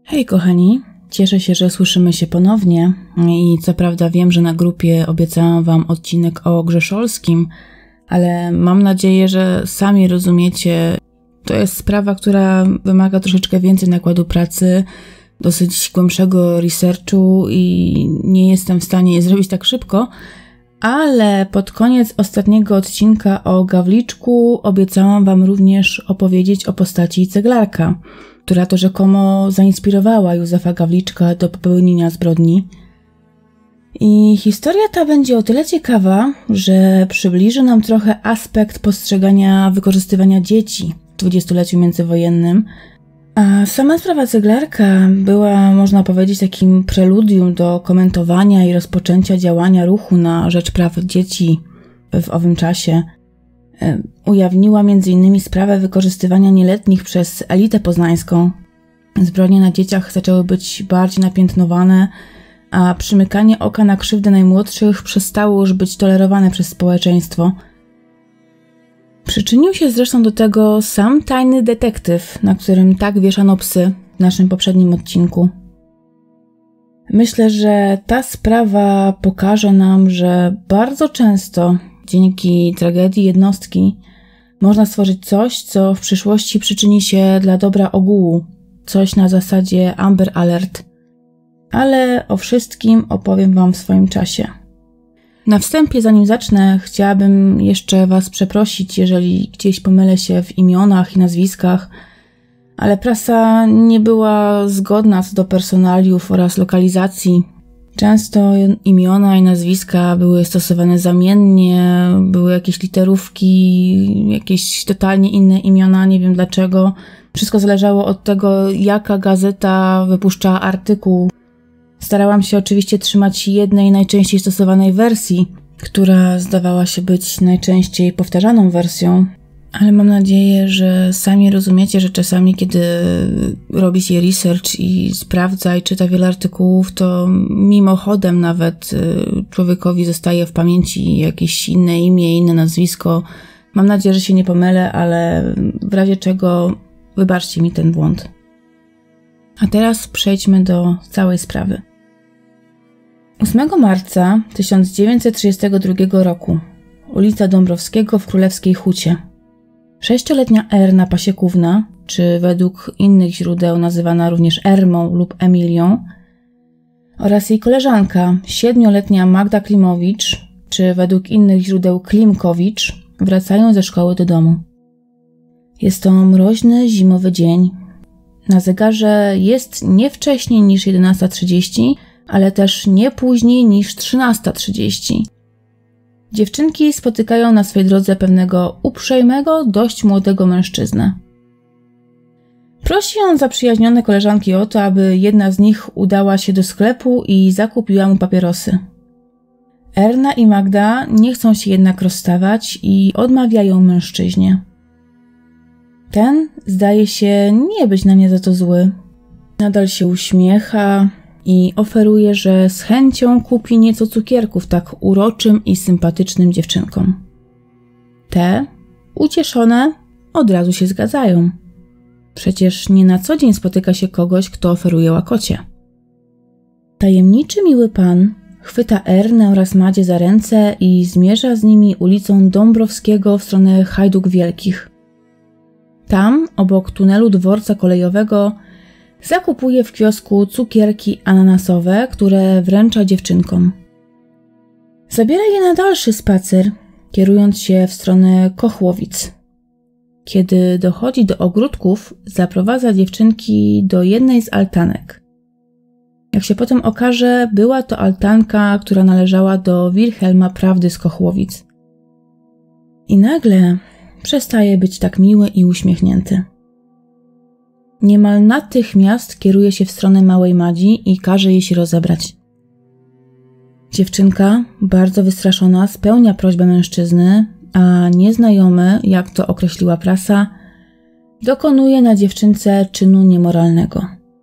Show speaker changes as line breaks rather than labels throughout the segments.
Hej kochani, cieszę się, że słyszymy się ponownie i co prawda wiem, że na grupie obiecałam wam odcinek o Grzeszolskim, ale mam nadzieję, że sami rozumiecie, to jest sprawa, która wymaga troszeczkę więcej nakładu pracy, dosyć głębszego researchu i nie jestem w stanie je zrobić tak szybko, ale pod koniec ostatniego odcinka o Gawliczku obiecałam wam również opowiedzieć o postaci ceglarka, która to rzekomo zainspirowała Józefa Gawliczka do popełnienia zbrodni. I historia ta będzie o tyle ciekawa, że przybliży nam trochę aspekt postrzegania wykorzystywania dzieci w dwudziestoleciu międzywojennym, a sama sprawa ceglarka była, można powiedzieć, takim preludium do komentowania i rozpoczęcia działania ruchu na rzecz praw dzieci w owym czasie. Ujawniła m.in. sprawę wykorzystywania nieletnich przez elitę poznańską. Zbrodnie na dzieciach zaczęły być bardziej napiętnowane, a przymykanie oka na krzywdę najmłodszych przestało już być tolerowane przez społeczeństwo. Przyczynił się zresztą do tego sam tajny detektyw, na którym tak wieszano psy w naszym poprzednim odcinku. Myślę, że ta sprawa pokaże nam, że bardzo często dzięki tragedii jednostki można stworzyć coś, co w przyszłości przyczyni się dla dobra ogółu. Coś na zasadzie Amber Alert. Ale o wszystkim opowiem wam w swoim czasie. Na wstępie, zanim zacznę, chciałabym jeszcze was przeprosić, jeżeli gdzieś pomylę się w imionach i nazwiskach, ale prasa nie była zgodna co do personaliów oraz lokalizacji. Często imiona i nazwiska były stosowane zamiennie, były jakieś literówki, jakieś totalnie inne imiona, nie wiem dlaczego. Wszystko zależało od tego, jaka gazeta wypuszczała artykuł. Starałam się oczywiście trzymać jednej najczęściej stosowanej wersji, która zdawała się być najczęściej powtarzaną wersją, ale mam nadzieję, że sami rozumiecie, że czasami, kiedy robi się research i sprawdza i czyta wiele artykułów, to mimochodem nawet człowiekowi zostaje w pamięci jakieś inne imię, inne nazwisko. Mam nadzieję, że się nie pomylę, ale w razie czego wybaczcie mi ten błąd. A teraz przejdźmy do całej sprawy. 8 marca 1932 roku, ulica Dąbrowskiego w Królewskiej Hucie. 6-letnia Erna Pasiekówna, czy według innych źródeł nazywana również Ermą lub Emilią, oraz jej koleżanka, 7-letnia Magda Klimowicz, czy według innych źródeł Klimkowicz, wracają ze szkoły do domu. Jest to mroźny, zimowy dzień. Na zegarze jest nie wcześniej niż 11:30, ale też nie później niż 13:30. Dziewczynki spotykają na swej drodze pewnego uprzejmego, dość młodego mężczyznę. Prosi on zaprzyjaźnione koleżanki o to, aby jedna z nich udała się do sklepu i zakupiła mu papierosy. Erna i Magda nie chcą się jednak rozstawać i odmawiają mężczyźnie. Ten zdaje się nie być na nie za to zły. Nadal się uśmiecha i oferuje, że z chęcią kupi nieco cukierków tak uroczym i sympatycznym dziewczynkom. Te, ucieszone, od razu się zgadzają. Przecież nie na co dzień spotyka się kogoś, kto oferuje łakocie. Tajemniczy miły pan chwyta Ernę oraz Madzie za ręce i zmierza z nimi ulicą Dąbrowskiego w stronę Hajduk Wielkich. Tam, obok tunelu dworca kolejowego, zakupuje w kiosku cukierki ananasowe, które wręcza dziewczynkom. Zabiera je na dalszy spacer, kierując się w stronę Kochłowic. Kiedy dochodzi do ogródków, zaprowadza dziewczynki do jednej z altanek. Jak się potem okaże, była to altanka, która należała do Wilhelma Prawdy z Kochłowic. I nagle przestaje być tak miły i uśmiechnięty. Niemal natychmiast kieruje się w stronę małej Madzi i każe jej się rozebrać. Dziewczynka, bardzo wystraszona, spełnia prośbę mężczyzny, a nieznajomy, jak to określiła prasa, dokonuje na dziewczynce czynu niemoralnego.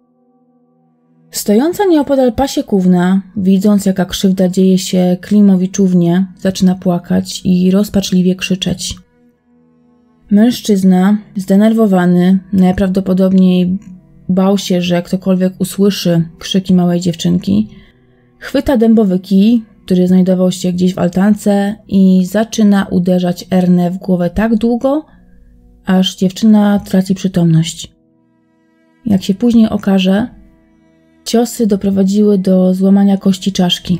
Stojąca nieopodal Pasiekówna, widząc jaka krzywda dzieje się Klimowiczównie, zaczyna płakać i rozpaczliwie krzyczeć. Mężczyzna, zdenerwowany, najprawdopodobniej bał się, że ktokolwiek usłyszy krzyki małej dziewczynki, chwyta dębowy kij, który znajdował się gdzieś w altance i zaczyna uderzać Ernę w głowę tak długo, aż dziewczyna traci przytomność. Jak się później okaże, ciosy doprowadziły do złamania kości czaszki.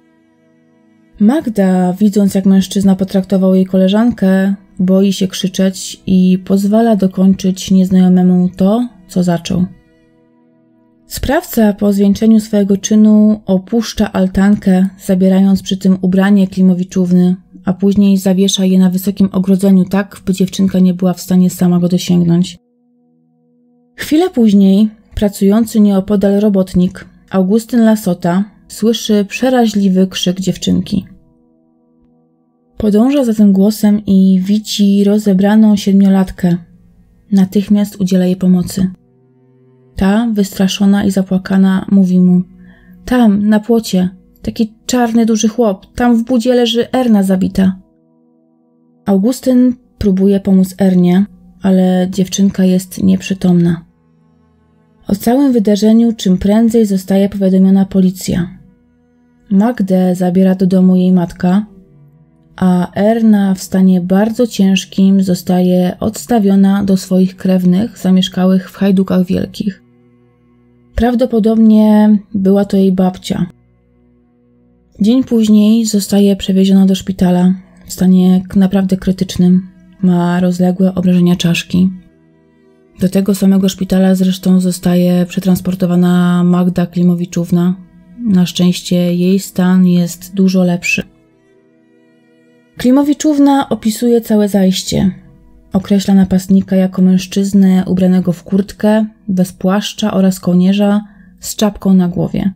Magda, widząc jak mężczyzna potraktował jej koleżankę, boi się krzyczeć i pozwala dokończyć nieznajomemu to, co zaczął. Sprawca po zwieńczeniu swojego czynu opuszcza altankę, zabierając przy tym ubranie Klimowiczówny, a później zawiesza je na wysokim ogrodzeniu tak, by dziewczynka nie była w stanie sama go dosięgnąć. Chwilę później pracujący nieopodal robotnik, Augustyn Lasota, słyszy przeraźliwy krzyk dziewczynki. Podąża za tym głosem i widzi rozebraną 7-latkę. Natychmiast udziela jej pomocy. Ta, wystraszona i zapłakana, mówi mu: tam, na płocie, taki czarny, duży chłop, tam w budzie leży Erna zabita. Augustyn próbuje pomóc Ernie, ale dziewczynka jest nieprzytomna. O całym wydarzeniu czym prędzej zostaje powiadomiona policja. Magdę zabiera do domu jej matka, a Erna w stanie bardzo ciężkim zostaje odstawiona do swoich krewnych zamieszkałych w Hajdukach Wielkich. Prawdopodobnie była to jej babcia. Dzień później zostaje przewieziona do szpitala w stanie naprawdę krytycznym. Ma rozległe obrażenia czaszki. Do tego samego szpitala zresztą zostaje przetransportowana Magda Klimowiczówna. Na szczęście jej stan jest dużo lepszy. Klimowiczówna opisuje całe zajście. Określa napastnika jako mężczyznę ubranego w kurtkę, bez płaszcza oraz kołnierza, z czapką na głowie.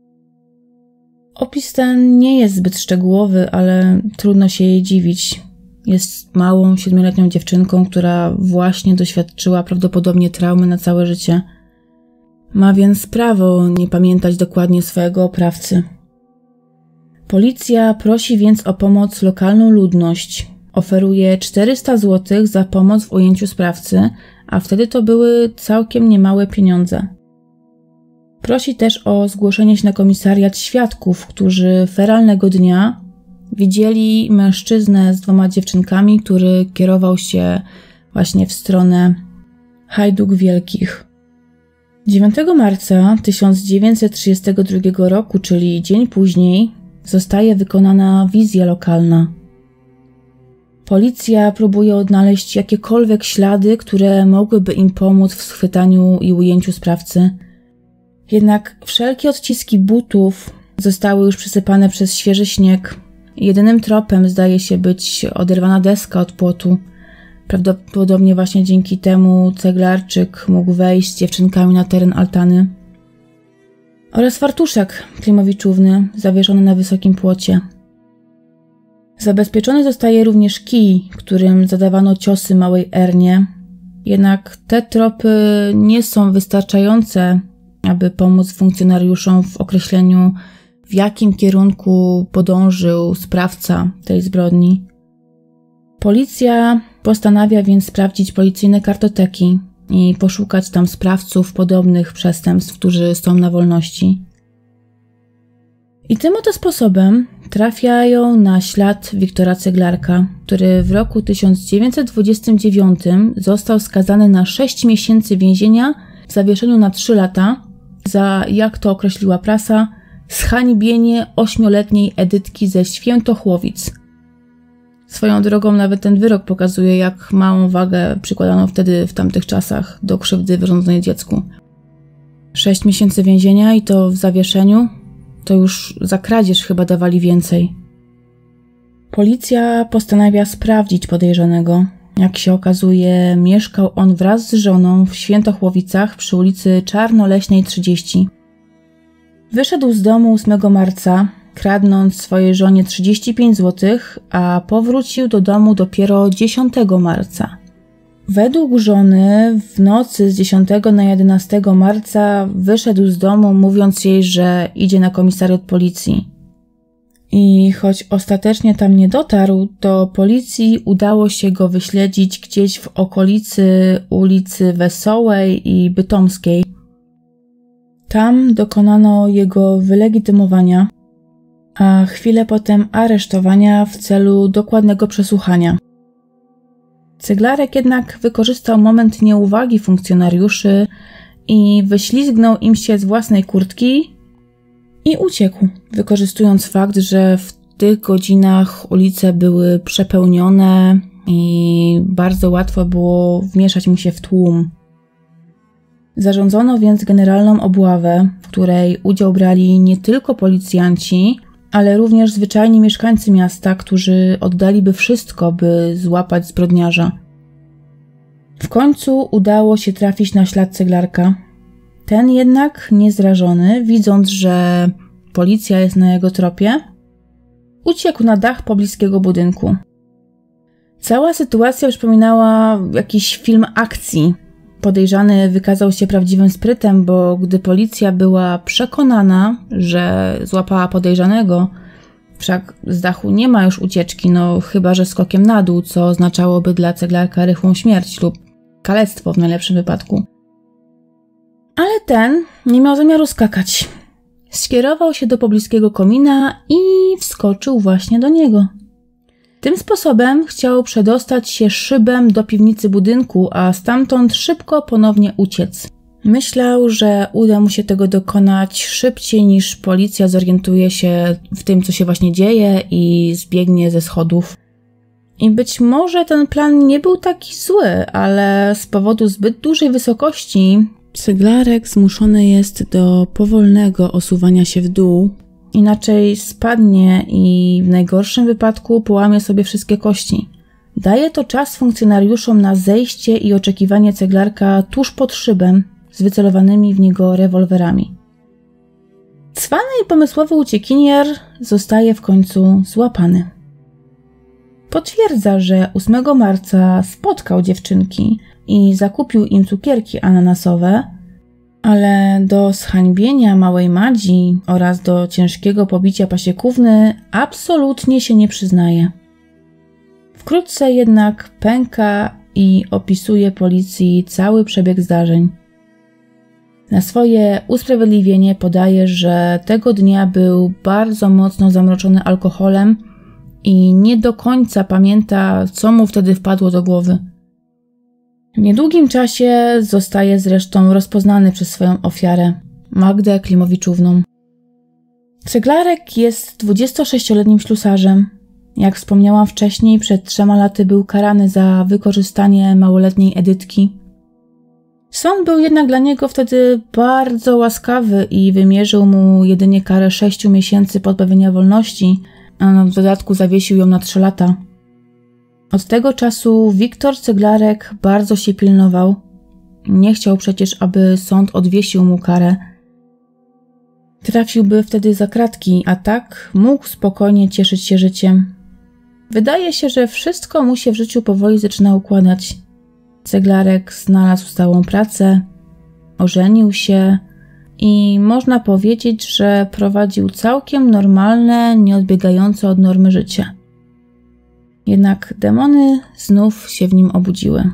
Opis ten nie jest zbyt szczegółowy, ale trudno się jej dziwić. Jest małą, 7-letnią dziewczynką, która właśnie doświadczyła prawdopodobnie traumy na całe życie. Ma więc prawo nie pamiętać dokładnie swojego oprawcy. Policja prosi więc o pomoc lokalną ludność. Oferuje 400 zł za pomoc w ujęciu sprawcy, a wtedy to były całkiem niemałe pieniądze. Prosi też o zgłoszenie się na komisariat świadków, którzy feralnego dnia widzieli mężczyznę z 2 dziewczynkami, który kierował się właśnie w stronę Hajduk Wielkich. 9 marca 1932 roku, czyli dzień później, zostaje wykonana wizja lokalna. Policja próbuje odnaleźć jakiekolwiek ślady, które mogłyby im pomóc w schwytaniu i ujęciu sprawcy. Jednak wszelkie odciski butów zostały już przysypane przez świeży śnieg. Jedynym tropem zdaje się być oderwana deska od płotu. Prawdopodobnie właśnie dzięki temu ceglarczyk mógł wejść z dziewczynkami na teren altany. Oraz fartuszek Klimowiczówny zawieszony na wysokim płocie. Zabezpieczony zostaje również kij, którym zadawano ciosy małej Ernie. Jednak te tropy nie są wystarczające, aby pomóc funkcjonariuszom w określeniu, w jakim kierunku podążył sprawca tej zbrodni. Policja postanawia więc sprawdzić policyjne kartoteki i poszukać tam sprawców podobnych przestępstw, którzy są na wolności. I tym oto sposobem trafiają na ślad Wiktora Ceglarka, który w roku 1929 został skazany na 6 miesięcy więzienia w zawieszeniu na 3 lata za, jak to określiła prasa, zhańbienie 8-letniej Edytki ze Świętochłowic. Swoją drogą nawet ten wyrok pokazuje, jak małą wagę przykładano wtedy w tamtych czasach do krzywdy wyrządzonej dziecku. 6 miesięcy więzienia i to w zawieszeniu, to już za kradzież chyba dawali więcej. Policja postanawia sprawdzić podejrzanego. Jak się okazuje, mieszkał on wraz z żoną w Świętochłowicach przy ulicy Czarnoleśnej 30. Wyszedł z domu 8 marca, kradnąc swojej żonie 35 zł, a powrócił do domu dopiero 10 marca. Według żony w nocy z 10 na 11 marca wyszedł z domu, mówiąc jej, że idzie na komisariat policji. I choć ostatecznie tam nie dotarł, to policji udało się go wyśledzić gdzieś w okolicy ulicy Wesołej i Bytomskiej. Tam dokonano jego wylegitymowania, a chwilę potem aresztowania w celu dokładnego przesłuchania. Ceglarek jednak wykorzystał moment nieuwagi funkcjonariuszy i wyślizgnął im się z własnej kurtki i uciekł, wykorzystując fakt, że w tych godzinach ulice były przepełnione i bardzo łatwo było wmieszać mu się w tłum. Zarządzono więc generalną obławę, w której udział brali nie tylko policjanci, ale również zwyczajni mieszkańcy miasta, którzy oddaliby wszystko, by złapać zbrodniarza. W końcu udało się trafić na ślad Ceglarka. Ten jednak, niezrażony, widząc, że policja jest na jego tropie, uciekł na dach pobliskiego budynku. Cała sytuacja przypominała jakiś film akcji. Podejrzany wykazał się prawdziwym sprytem, bo gdy policja była przekonana, że złapała podejrzanego, wszak z dachu nie ma już ucieczki, chyba że skokiem na dół, co oznaczałoby dla Ceglarka rychłą śmierć lub kalectwo w najlepszym wypadku. Ale ten nie miał zamiaru skakać. Skierował się do pobliskiego komina i wskoczył właśnie do niego. Tym sposobem chciał przedostać się szybem do piwnicy budynku, a stamtąd szybko ponownie uciec. Myślał, że uda mu się tego dokonać szybciej niż policja zorientuje się w tym, co się właśnie dzieje i zbiegnie ze schodów. I być może ten plan nie był taki zły, ale z powodu zbyt dużej wysokości Ceglarek zmuszony jest do powolnego osuwania się w dół, inaczej spadnie i w najgorszym wypadku połamie sobie wszystkie kości. Daje to czas funkcjonariuszom na zejście i oczekiwanie Ceglarka tuż pod szybem z wycelowanymi w niego rewolwerami. Cwany i pomysłowy uciekinier zostaje w końcu złapany. Potwierdza, że 8 marca spotkał dziewczynki i zakupił im cukierki ananasowe, ale do zhańbienia małej Madzi oraz do ciężkiego pobicia pasiekówny absolutnie się nie przyznaje. Wkrótce jednak pęka i opisuje policji cały przebieg zdarzeń. Na swoje usprawiedliwienie podaje, że tego dnia był bardzo mocno zamroczony alkoholem i nie do końca pamięta, co mu wtedy wpadło do głowy. W niedługim czasie zostaje zresztą rozpoznany przez swoją ofiarę, Magdę Klimowiczówną. Ceglarek jest 26-letnim ślusarzem. Jak wspomniałam wcześniej, przed 3 laty był karany za wykorzystanie małoletniej Edytki. Sąd był jednak dla niego wtedy bardzo łaskawy i wymierzył mu jedynie karę 6 miesięcy pozbawienia wolności, a w dodatku zawiesił ją na 3 lata. Od tego czasu Wiktor Ceglarek bardzo się pilnował. Nie chciał przecież, aby sąd odwiesił mu karę. Trafiłby wtedy za kratki, a tak mógł spokojnie cieszyć się życiem. Wydaje się, że wszystko mu się w życiu powoli zaczyna układać. Ceglarek znalazł stałą pracę, ożenił się i można powiedzieć, że prowadził całkiem normalne, nieodbiegające od normy życie. Jednak demony znów się w nim obudziły.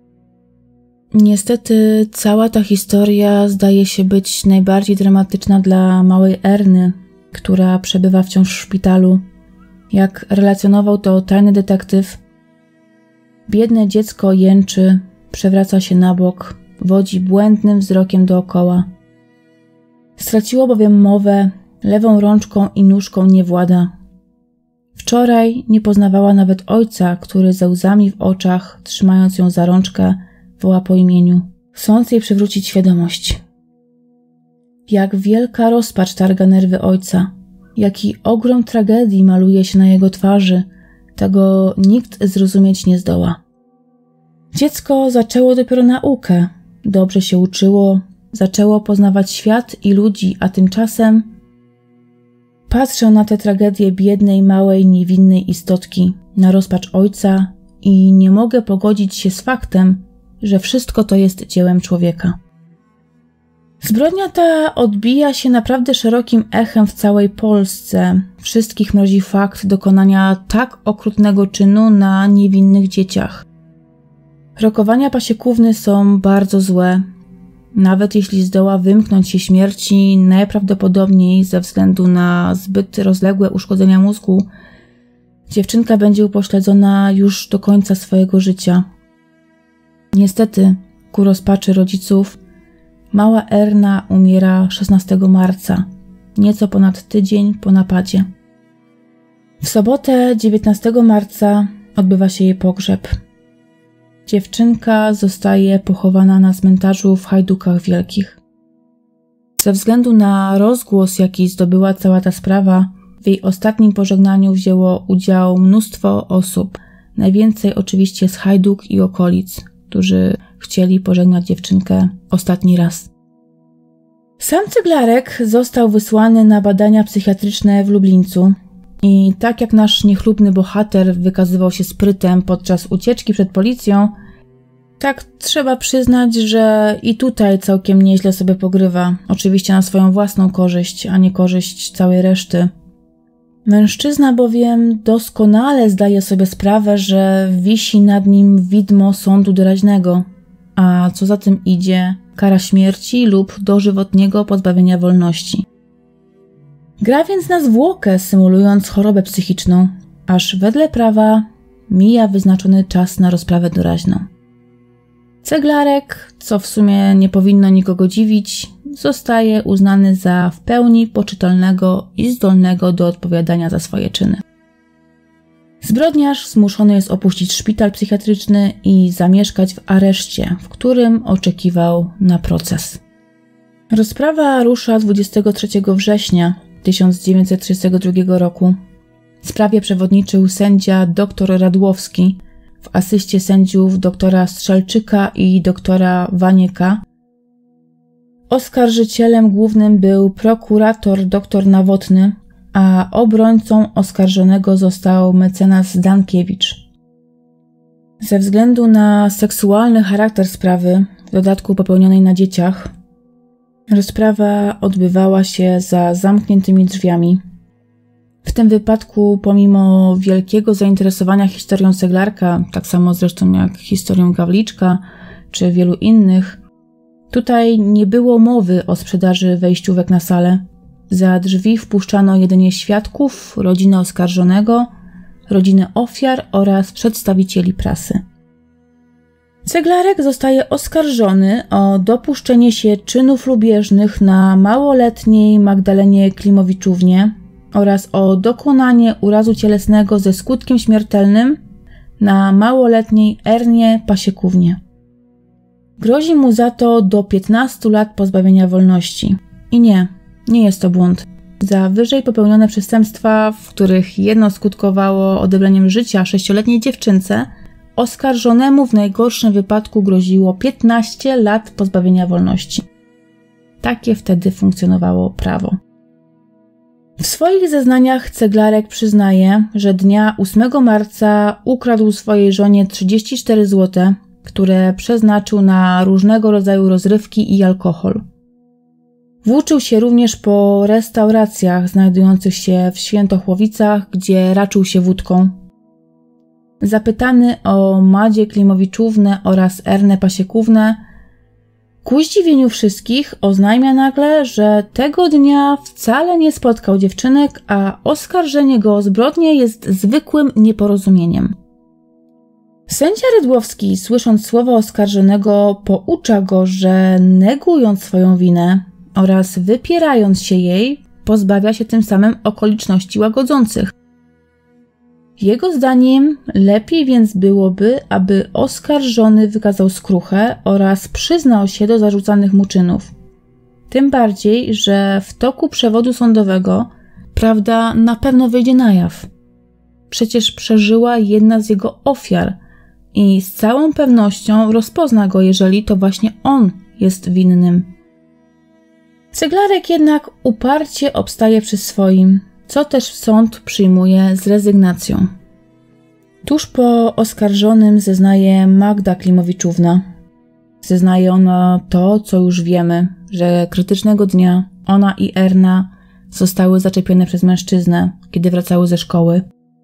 Niestety cała ta historia zdaje się być najbardziej dramatyczna dla małej Erny, która przebywa wciąż w szpitalu. Jak relacjonował to tajny detektyw, biedne dziecko jęczy, przewraca się na bok, wodzi błędnym wzrokiem dookoła. Straciło bowiem mowę, lewą rączką i nóżką nie włada. Wczoraj nie poznawała nawet ojca, który ze łzami w oczach, trzymając ją za rączkę, woła po imieniu, chcąc jej przywrócić świadomość. Jak wielka rozpacz targa nerwy ojca, jaki ogrom tragedii maluje się na jego twarzy, tego nikt zrozumieć nie zdoła. Dziecko zaczęło dopiero naukę, dobrze się uczyło, zaczęło poznawać świat i ludzi, a tymczasem patrzę na tę tragedię biednej, małej, niewinnej istotki, na rozpacz ojca i nie mogę pogodzić się z faktem, że wszystko to jest dziełem człowieka. Zbrodnia ta odbija się naprawdę szerokim echem w całej Polsce. Wszystkich mrozi fakt dokonania tak okrutnego czynu na niewinnych dzieciach. Rokowania pasiekówny są bardzo złe. Nawet jeśli zdoła wymknąć się śmierci, najprawdopodobniej ze względu na zbyt rozległe uszkodzenia mózgu, dziewczynka będzie upośledzona już do końca swojego życia. Niestety, ku rozpaczy rodziców, mała Erna umiera 16 marca, nieco ponad tydzień po napadzie. W sobotę 19 marca odbywa się jej pogrzeb. Dziewczynka zostaje pochowana na cmentarzu w Hajdukach Wielkich. Ze względu na rozgłos, jaki zdobyła cała ta sprawa, w jej ostatnim pożegnaniu wzięło udział mnóstwo osób, najwięcej oczywiście z Hajduk i okolic, którzy chcieli pożegnać dziewczynkę ostatni raz. Sam Ceglarek został wysłany na badania psychiatryczne w Lublińcu i tak jak nasz niechlubny bohater wykazywał się sprytem podczas ucieczki przed policją, tak trzeba przyznać, że i tutaj całkiem nieźle sobie pogrywa, oczywiście na swoją własną korzyść, a nie korzyść całej reszty. Mężczyzna bowiem doskonale zdaje sobie sprawę, że wisi nad nim widmo sądu doraźnego, a co za tym idzie, kara śmierci lub dożywotniego pozbawienia wolności. Gra więc na zwłokę, symulując chorobę psychiczną, aż wedle prawa mija wyznaczony czas na rozprawę doraźną. Ceglarek, co w sumie nie powinno nikogo dziwić, zostaje uznany za w pełni poczytalnego i zdolnego do odpowiadania za swoje czyny. Zbrodniarz zmuszony jest opuścić szpital psychiatryczny i zamieszkać w areszcie, w którym oczekiwał na proces. Rozprawa rusza 23 września 1932 roku. Sprawie przewodniczył sędzia dr Radłowski w asyście sędziów doktora Strzelczyka i doktora Wanieka. Oskarżycielem głównym był prokurator dr Nawotny, a obrońcą oskarżonego został mecenas Dankiewicz. Ze względu na seksualny charakter sprawy, w dodatku popełnionej na dzieciach, rozprawa odbywała się za zamkniętymi drzwiami. W tym wypadku, pomimo wielkiego zainteresowania historią Ceglarka, tak samo zresztą jak historią Gawliczka czy wielu innych, tutaj nie było mowy o sprzedaży wejściówek na salę. Za drzwi wpuszczano jedynie świadków, rodzinę oskarżonego, rodzinę ofiar oraz przedstawicieli prasy. Ceglarek zostaje oskarżony o dopuszczenie się czynów lubieżnych na małoletniej Magdalenie Klimowiczównie oraz o dokonanie urazu cielesnego ze skutkiem śmiertelnym na małoletniej Ernie Pasiekównie. Grozi mu za to do 15 lat pozbawienia wolności. I nie jest to błąd. Za wyżej popełnione przestępstwa, w których jedno skutkowało odebraniem życia 6-letniej dziewczynce, oskarżonemu w najgorszym wypadku groziło 15 lat pozbawienia wolności. Takie wtedy funkcjonowało prawo. W swoich zeznaniach Ceglarek przyznaje, że dnia 8 marca ukradł swojej żonie 34 zł, które przeznaczył na różnego rodzaju rozrywki i alkohol. Włóczył się również po restauracjach znajdujących się w Świętochłowicach, gdzie raczył się wódką. Zapytany o Madzie Klimowiczównę oraz Ernę Pasiekównę, ku zdziwieniu wszystkich oznajmia nagle, że tego dnia wcale nie spotkał dziewczynek, a oskarżenie go o zbrodnię jest zwykłym nieporozumieniem. Sędzia Rydłowski, słysząc słowa oskarżonego, poucza go, że negując swoją winę oraz wypierając się jej, pozbawia się tym samym okoliczności łagodzących. Jego zdaniem lepiej więc byłoby, aby oskarżony wykazał skruchę oraz przyznał się do zarzucanych mu czynów. Tym bardziej, że w toku przewodu sądowego prawda na pewno wyjdzie na jaw. Przecież przeżyła jedna z jego ofiar i z całą pewnością rozpozna go, jeżeli to właśnie on jest winnym. Ceglarek jednak uparcie obstaje przy swoim, co też sąd przyjmuje z rezygnacją. Tuż po oskarżonym zeznaje Magda Klimowiczówna. Zeznaje ona to, co już wiemy, że krytycznego dnia ona i Erna zostały zaczepione przez mężczyznę, kiedy wracały ze szkoły.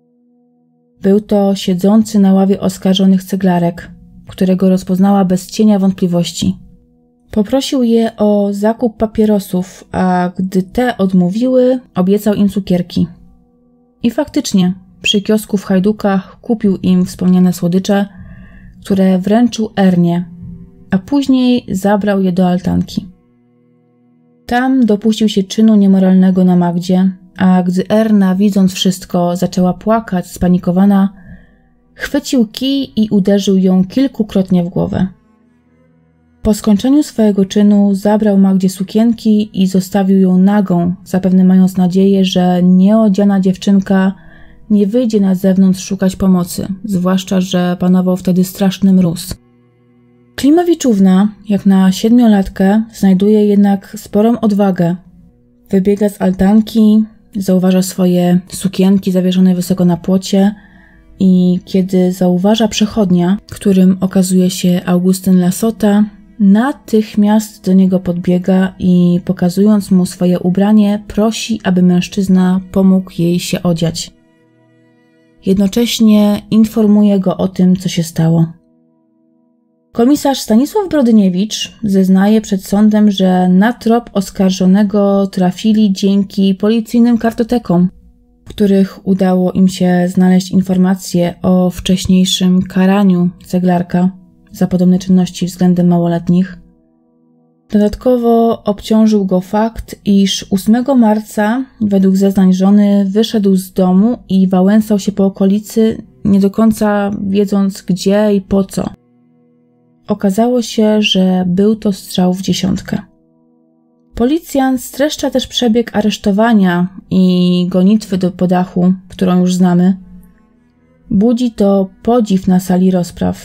Był to siedzący na ławie oskarżonych ceglarek, którego rozpoznała bez cienia wątpliwości. Poprosił je o zakup papierosów, a gdy te odmówiły, obiecał im cukierki. I faktycznie, przy kiosku w Hajdukach kupił im wspomniane słodycze, które wręczył Ernie, a później zabrał je do altanki. Tam dopuścił się czynu niemoralnego na Magdzie, a gdy Erna, widząc wszystko, zaczęła płakać, spanikowana, chwycił kij i uderzył ją kilkukrotnie w głowę. Po skończeniu swojego czynu zabrał Magdzie sukienki i zostawił ją nagą, zapewne mając nadzieję, że nieodziana dziewczynka nie wyjdzie na zewnątrz szukać pomocy, zwłaszcza że panował wtedy straszny mróz. Klimowiczówna, jak na 7-latkę, znajduje jednak sporą odwagę. Wybiega z altanki, zauważa swoje sukienki zawieszone wysoko na płocie i kiedy zauważa przechodnia, którym okazuje się Augustyn Lasota, natychmiast do niego podbiega i pokazując mu swoje ubranie, prosi, aby mężczyzna pomógł jej się odziać. Jednocześnie informuje go o tym, co się stało. Komisarz Stanisław Brodyniewicz zeznaje przed sądem, że na trop oskarżonego trafili dzięki policyjnym kartotekom, w których udało im się znaleźć informacje o wcześniejszym karaniu ceglarka za podobne czynności względem małoletnich. Dodatkowo obciążył go fakt, iż 8 marca, według zeznań żony, wyszedł z domu i wałęsał się po okolicy, nie do końca wiedząc gdzie i po co. Okazało się, że był to strzał w dziesiątkę. Policjant streszcza też przebieg aresztowania i gonitwy po dachu, którą już znamy. Budzi to podziw na sali rozpraw.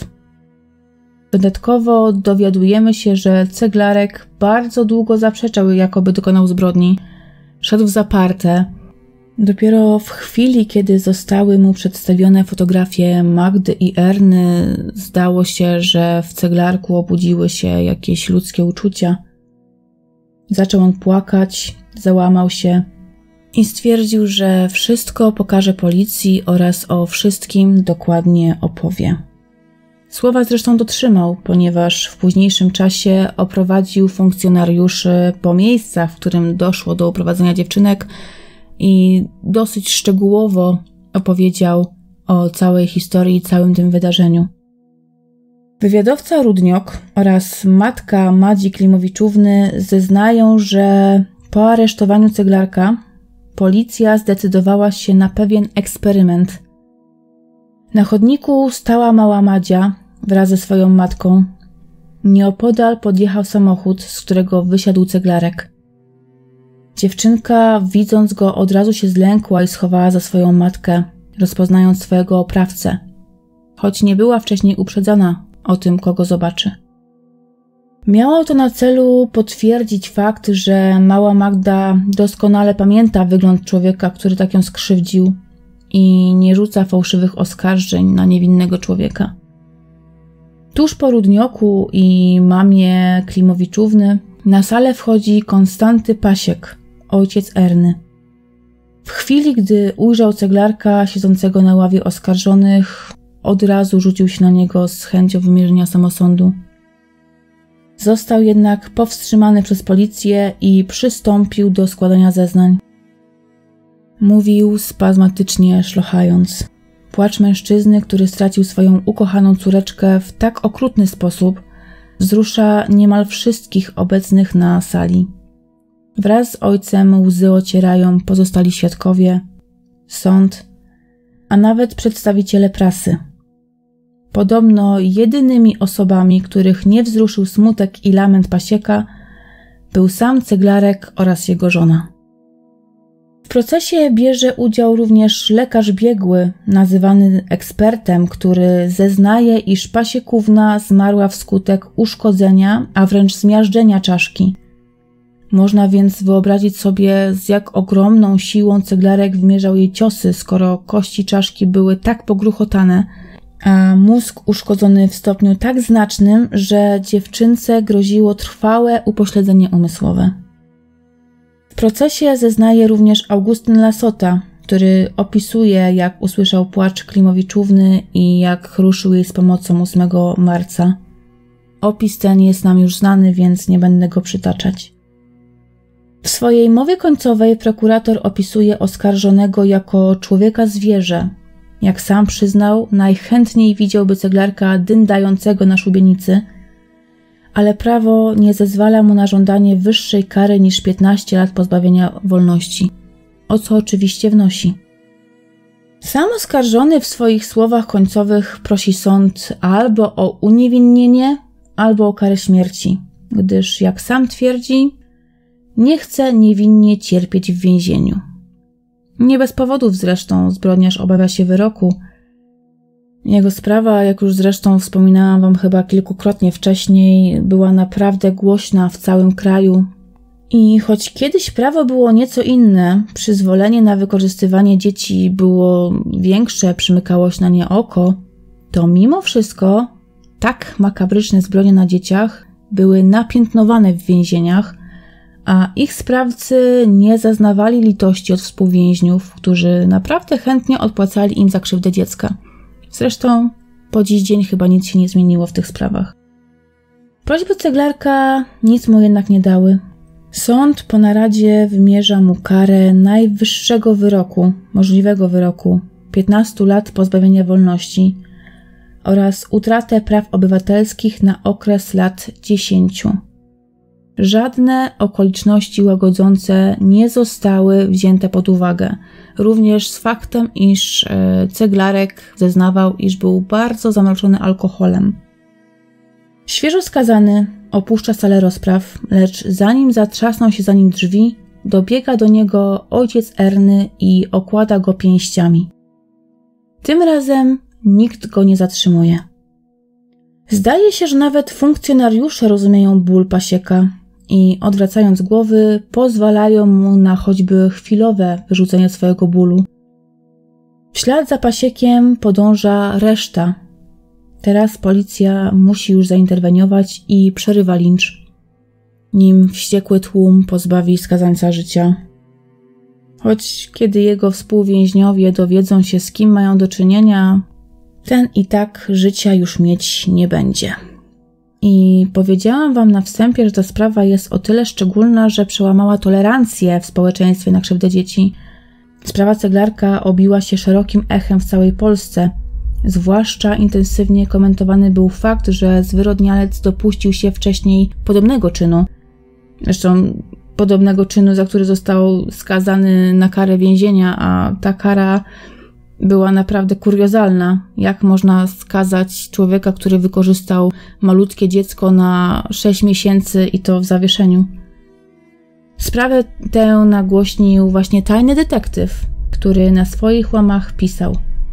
Dodatkowo dowiadujemy się, że ceglarek bardzo długo zaprzeczał, jakoby dokonał zbrodni. Szedł w zaparte. Dopiero w chwili, kiedy zostały mu przedstawione fotografie Magdy i Erny, zdało się, że w ceglarku obudziły się jakieś ludzkie uczucia. Zaczął on płakać, załamał się i stwierdził, że wszystko pokaże policji oraz o wszystkim dokładnie opowie. Słowa zresztą dotrzymał, ponieważ w późniejszym czasie oprowadził funkcjonariuszy po miejscach, w którym doszło do uprowadzenia dziewczynek i dosyć szczegółowo opowiedział o całej historii i całym tym wydarzeniu. Wywiadowca Rudniok oraz matka Madzi Klimowiczówny zeznają, że po aresztowaniu ceglarka policja zdecydowała się na pewien eksperyment. Na chodniku stała mała Madzia wraz ze swoją matką. Nieopodal podjechał samochód, z którego wysiadł ceglarek. Dziewczynka, widząc go, od razu się zlękła i schowała za swoją matkę, rozpoznając swojego oprawcę, choć nie była wcześniej uprzedzona o tym, kogo zobaczy. Miało to na celu potwierdzić fakt, że mała Magda doskonale pamięta wygląd człowieka, który tak ją skrzywdził i nie rzuca fałszywych oskarżeń na niewinnego człowieka. Tuż po Rudnioku i mamie Klimowiczówny na salę wchodzi Konstanty Pasiek, ojciec Erny. W chwili, gdy ujrzał ceglarka siedzącego na ławie oskarżonych, od razu rzucił się na niego z chęcią wymierzenia samosądu. Został jednak powstrzymany przez policję i przystąpił do składania zeznań. Mówił spazmatycznie, szlochając. Płacz mężczyzny, który stracił swoją ukochaną córeczkę w tak okrutny sposób, wzrusza niemal wszystkich obecnych na sali. Wraz z ojcem łzy ocierają pozostali świadkowie, sąd, a nawet przedstawiciele prasy. Podobno jedynymi osobami, których nie wzruszył smutek i lament Pasieka, był sam ceglarek oraz jego żona. W procesie bierze udział również lekarz biegły, nazywany ekspertem, który zeznaje, iż Pasiekówna zmarła wskutek uszkodzenia, a wręcz zmiażdżenia czaszki. Można więc wyobrazić sobie, z jak ogromną siłą ceglarek wymierzał jej ciosy, skoro kości czaszki były tak pogruchotane, a mózg uszkodzony w stopniu tak znacznym, że dziewczynce groziło trwałe upośledzenie umysłowe. W procesie zeznaje również Augustyn Lasota, który opisuje, jak usłyszał płacz Klimowiczówny i jak ruszył jej z pomocą 8 marca. Opis ten jest nam już znany, więc nie będę go przytaczać. W swojej mowie końcowej prokurator opisuje oskarżonego jako człowieka-zwierzę. Jak sam przyznał, najchętniej widziałby ceglarka dyndającego na szubienicy, ale prawo nie zezwala mu na żądanie wyższej kary niż 15 lat pozbawienia wolności, o co oczywiście wnosi. Sam oskarżony w swoich słowach końcowych prosi sąd albo o uniewinnienie, albo o karę śmierci, gdyż, jak sam twierdzi, nie chce niewinnie cierpieć w więzieniu. Nie bez powodów zresztą zbrodniarz obawia się wyroku. Jego sprawa, jak już zresztą wspominałam wam chyba kilkukrotnie wcześniej, była naprawdę głośna w całym kraju. I choć kiedyś prawo było nieco inne, przyzwolenie na wykorzystywanie dzieci było większe, przymykało się na nie oko, to mimo wszystko tak makabryczne zbrodnie na dzieciach były napiętnowane w więzieniach, a ich sprawcy nie zaznawali litości od współwięźniów, którzy naprawdę chętnie odpłacali im za krzywdę dziecka. Zresztą po dziś dzień chyba nic się nie zmieniło w tych sprawach. Prośby ceglarka nic mu jednak nie dały. Sąd po naradzie wymierza mu karę najwyższego wyroku, możliwego wyroku, 15 lat pozbawienia wolności oraz utratę praw obywatelskich na okres lat 10. Żadne okoliczności łagodzące nie zostały wzięte pod uwagę. Również z faktem, iż ceglarek zeznawał, iż był bardzo zamroczony alkoholem. Świeżo skazany opuszcza salę rozpraw, lecz zanim zatrzasną się za nim drzwi, dobiega do niego ojciec Erny i okłada go pięściami. Tym razem nikt go nie zatrzymuje. Zdaje się, że nawet funkcjonariusze rozumieją ból Pasieka i odwracając głowy pozwalają mu na choćby chwilowe wyrzucenie swojego bólu. W ślad za Pasiekiem podąża reszta. Teraz policja musi już zainterweniować i przerywa lincz, nim wściekły tłum pozbawi skazańca życia. Choć kiedy jego współwięźniowie dowiedzą się, z kim mają do czynienia, ten i tak życia już mieć nie będzie. I powiedziałam wam na wstępie, że ta sprawa jest o tyle szczególna, że przełamała tolerancję w społeczeństwie na krzywdę dzieci. Sprawa ceglarka obiła się szerokim echem w całej Polsce. Zwłaszcza intensywnie komentowany był fakt, że zwyrodnialec dopuścił się wcześniej podobnego czynu. Zresztą podobnego czynu, za który został skazany na karę więzienia, a ta kara była naprawdę kuriozalna. Jak można skazać człowieka, który wykorzystał malutkie dziecko na 6 miesięcy i to w zawieszeniu? Sprawę tę nagłośnił właśnie tajny detektyw, który na swoich łamach pisał: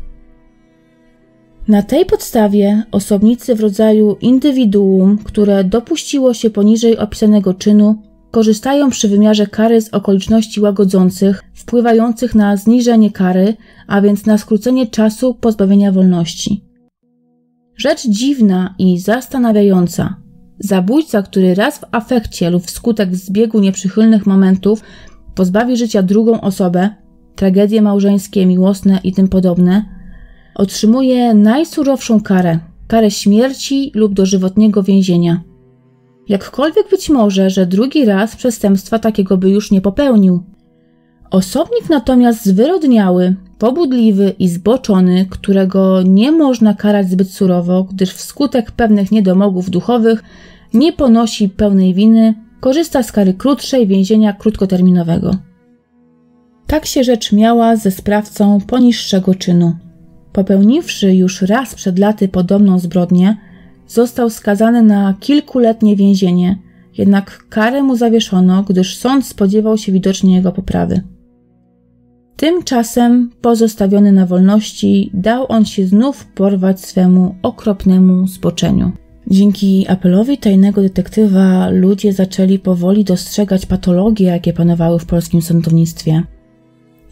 na tej podstawie osobnicy w rodzaju indywiduum, które dopuściło się poniżej opisanego czynu, korzystają przy wymiarze kary z okoliczności łagodzących, wpływających na zniżenie kary, a więc na skrócenie czasu pozbawienia wolności. Rzecz dziwna i zastanawiająca. Zabójca, który raz w afekcie lub wskutek zbiegu nieprzychylnych momentów pozbawi życia drugą osobę, tragedie małżeńskie, miłosne i tym podobne, otrzymuje najsurowszą karę śmierci lub dożywotniego więzienia. Jakkolwiek być może, że drugi raz przestępstwa takiego by już nie popełnił. Osobnik natomiast zwyrodniały, pobudliwy i zboczony, którego nie można karać zbyt surowo, gdyż wskutek pewnych niedomogów duchowych nie ponosi pełnej winy, korzysta z kary krótszej więzienia krótkoterminowego. Tak się rzecz miała ze sprawcą poniższego czynu. Popełniwszy już raz przed laty podobną zbrodnię, został skazany na kilkuletnie więzienie, jednak karę mu zawieszono, gdyż sąd spodziewał się widocznie jego poprawy. Tymczasem, pozostawiony na wolności, dał on się znów porwać swemu okropnemu zboczeniu. Dzięki apelowi tajnego detektywa ludzie zaczęli powoli dostrzegać patologie, jakie panowały w polskim sądownictwie.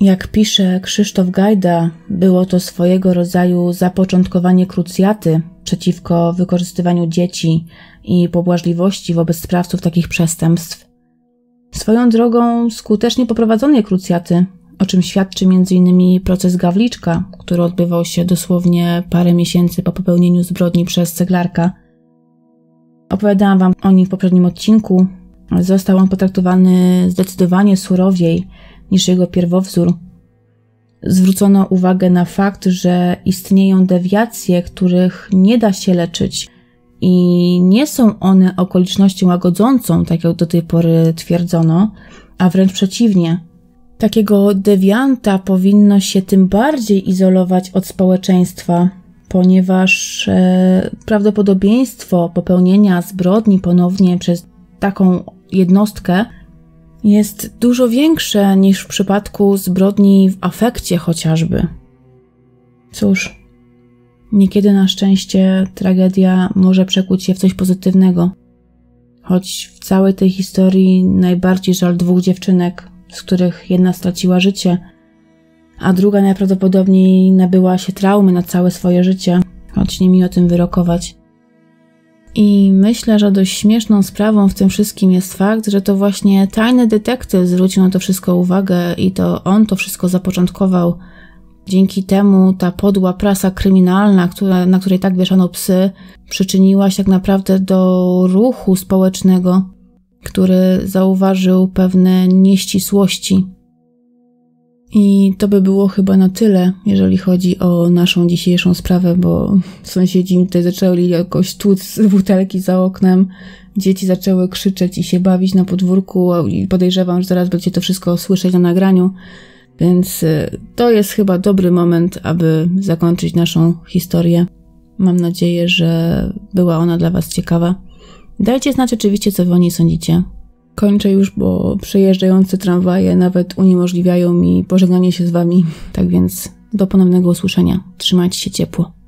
Jak pisze Krzysztof Gajda, było to swojego rodzaju zapoczątkowanie krucjaty przeciwko wykorzystywaniu dzieci i pobłażliwości wobec sprawców takich przestępstw. Swoją drogą skutecznie poprowadzonej krucjaty, o czym świadczy m.in. proces Gawliczka, który odbywał się dosłownie parę miesięcy po popełnieniu zbrodni przez ceglarka. Opowiadałam wam o nim w poprzednim odcinku. Został on potraktowany zdecydowanie surowiej niż jego pierwowzór. Zwrócono uwagę na fakt, że istnieją dewiacje, których nie da się leczyć i nie są one okolicznością łagodzącą, tak jak do tej pory twierdzono, a wręcz przeciwnie. Takiego dewianta powinno się tym bardziej izolować od społeczeństwa, ponieważ prawdopodobieństwo popełnienia zbrodni ponownie przez taką jednostkę jest dużo większe niż w przypadku zbrodni w afekcie chociażby. Cóż, niekiedy na szczęście tragedia może przekuć się w coś pozytywnego, choć w całej tej historii najbardziej żal 2 dziewczynek, z których jedna straciła życie, a druga najprawdopodobniej nabyła się traumy na całe swoje życie, choć nie mi o tym wyrokować. I myślę, że dość śmieszną sprawą w tym wszystkim jest fakt, że to właśnie tajny detektyw zwrócił na to wszystko uwagę i to on to wszystko zapoczątkował. Dzięki temu ta podła prasa kryminalna, na której tak wieszano psy, przyczyniła się tak naprawdę do ruchu społecznego, który zauważył pewne nieścisłości. I to by było chyba na tyle, jeżeli chodzi o naszą dzisiejszą sprawę, bo sąsiedzi mi tutaj zaczęli jakoś tłuc z butelki za oknem, dzieci zaczęły krzyczeć i się bawić na podwórku i podejrzewam, że zaraz będziecie to wszystko słyszeć na nagraniu, więc to jest chyba dobry moment, aby zakończyć naszą historię. Mam nadzieję, że była ona dla was ciekawa. Dajcie znać oczywiście, co wy o niej sądzicie. Kończę już, bo przejeżdżające tramwaje nawet uniemożliwiają mi pożegnanie się z wami. Tak więc do ponownego usłyszenia. Trzymajcie się ciepło.